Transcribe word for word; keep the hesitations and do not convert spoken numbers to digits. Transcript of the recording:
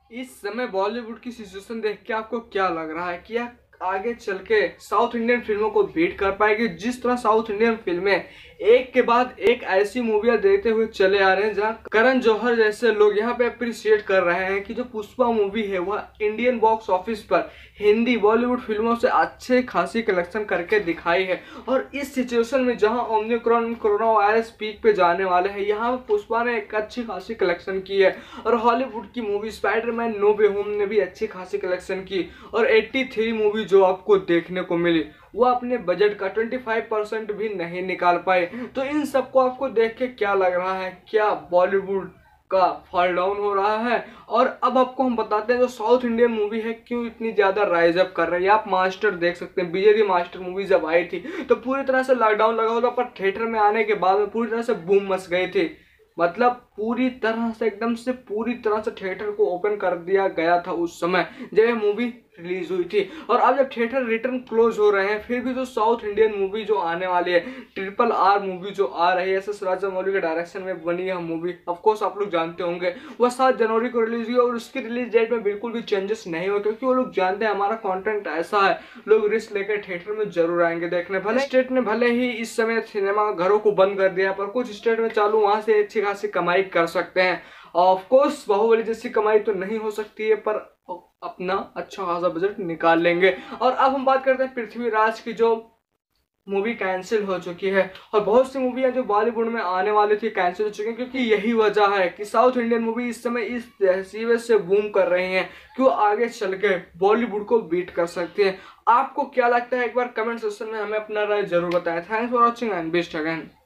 इस समय बॉलीवुड की सिचुएशन देख के आपको क्या लग रहा है कि यह आगे चल के साउथ इंडियन फिल्मों को बीट कर पाएगी? जिस तरह साउथ इंडियन फिल्में एक के बाद एक ऐसी मूवियां देते हुए चले आ रहे हैं जहां करण जौहर जैसे लोग यहां पे अप्रिशिएट कर रहे हैं कि जो पुष्पा मूवी है वह इंडियन बॉक्स ऑफिस पर हिंदी बॉलीवुड फिल्मों से अच्छे खासी कलेक्शन करके दिखाई है। और इस सिचुएशन में जहां ओमिक्रॉन कोरोना वायरस पीक पे जाने वाले हैं, यहाँ पुष्पा ने एक अच्छी खासी कलेक्शन की है। और हॉलीवुड की movie Spiderman no way home ने भी अच्छी खासी कलेक्शन की। और तिरासी मूवी जो आपको देखने को मिली वो अपने बजट का पच्चीस परसेंट भी नहीं निकाल पाए। तो इन सबको आपको देख के क्या लग रहा है, क्या बॉलीवुड का फॉल डाउन हो रहा है? और अब आपको हम बताते हैं जो साउथ इंडियन मूवी है क्यों इतनी ज्यादा राइज अप कर रही है। आप मास्टर देख सकते हैं, बीजेडी मास्टर मूवी जब आई थी तो पूरी तरह से लॉकडाउन लगा हुआ था, पर थिएटर में आने के बाद में पूरी तरह से बूम मच गई थी। मतलब पूरी तरह से एकदम से पूरी तरह से थिएटर को ओपन कर दिया गया था उस समय जब ये मूवी रिलीज हुई थी। और अब जब थिएटर रिटर्न क्लोज हो रहे हैं, फिर भी जो साउथ इंडियन मूवी जो आने वाली है, ट्रिपल आर मूवी जो आ रही है, एस एस राजामौली के डायरेक्शन में बनी है मूवी, ऑफ कोर्स आप लोग जानते होंगे, वह सात जनवरी को रिलीज हुई और उसकी रिलीज डेट में बिल्कुल भी चेंजेस नहीं हुए, क्योंकि वो लोग जानते हैं हमारा कंटेंट ऐसा है, लोग रिस्क लेकर थिएटर में जरूर आएंगे देखने। भले स्टेट ने भले ही इस समय सिनेमा घरों को बंद कर दिया, पर कुछ स्टेट में चालू, वहां से अच्छी खासी कमाई कर सकते हैं। ऑफ कोर्स बाहुबली जैसी कमाई तो नहीं हो सकती है, पर अपना अच्छा खासा बजट निकाल लेंगे। और अब हम बात करते हैं पृथ्वीराज की, जो मूवी कैंसिल हो चुकी है। और बहुत सी मूवियां जो बॉलीवुड में आने वाली थी कैंसिल हो चुकी हैं, क्योंकि यही वजह है कि साउथ इंडियन मूवी इस समय इस तहसीब से बूम कर रही हैं कि वो आगे चल के बॉलीवुड को बीट कर सकती हैं। आपको क्या लगता है, एक बार कमेंट सेक्शन में हमें अपना राय जरूर बताएं। Thanks for watching and best again.